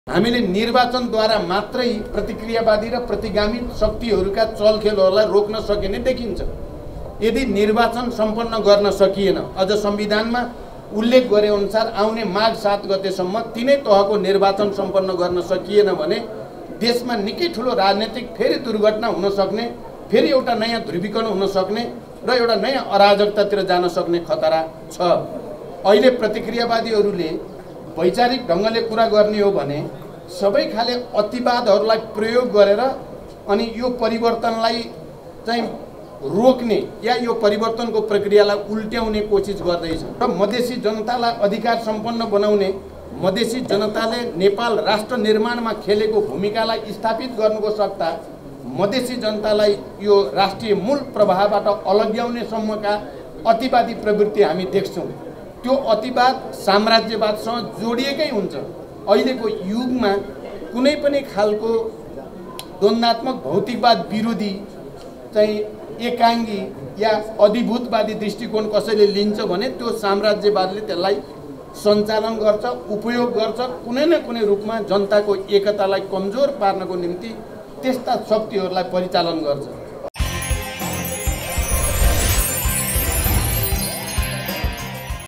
हामीले निर्वाचनद्वारा मात्रै प्रतिक्रियावादी र प्रतिगामी शक्तिहरूका चलखेलहरूलाई रोक्न सकिने देखिन्छ। यदि निर्वाचन सम्पन्न गर्न सकिएन, अझ संविधानमा उल्लेख गरे अनुसार आउने माघ 7 गतेसम्म तीनै तहको निर्वाचन सम्पन्न गर्न सकिएन भने देशमा निकै ठुलो राजनीतिक फेरि दुर्घटना हुन सक्ने, फेरि एउटा नयाँ ध्रुवीकरण हुन सक्ने र एउटा नयाँ अराजकतातिर जान सक्ने खतरा छ। अहिले प्रतिक्रियावादीहरूले वैचारिक ढङ्गले कुरा गर्ने हो भने सबै खाले अतिवादहरूलाई प्रयोग गरेर अनि यो परिवर्तनलाई चाहिँ रोक्ने या यो परिवर्तनको प्रक्रियालाई उल्ट्याउने कोसिस गर्दैछ र मधेसी जनतालाई अधिकार सम्पन्न बनाउने, मधेसी जनताले नेपाल राष्ट्र निर्माणमा खेलेको भूमिकालाई स्थापित गर्नुको सट्टा मधेसी जनतालाई यो राष्ट्रिय मूल प्रवाहबाट अलग्याउने सम्मका अतिवादी प्रवृत्ति हामी देख्छौँ। त्यो अतिवाद साम्राज्यवादसँग जोडिएकै हुन्छ। अहिलेको युगमा कुनै पनि खालको द्वन्द्वात्मक भौतिकवाद विरोधी चाहिँ एकाङ्गी या अधिभूतवादी दृष्टिकोण कसैले लिन्छ भने त्यो साम्राज्यवादले त्यसलाई सञ्चालन गर्छ, उपयोग गर्छ, कुनै न कुनै रूपमा जनताको एकतालाई कमजोर पार्नको निम्ति त्यस्ता शक्तिहरूलाई परिचालन गर्छ।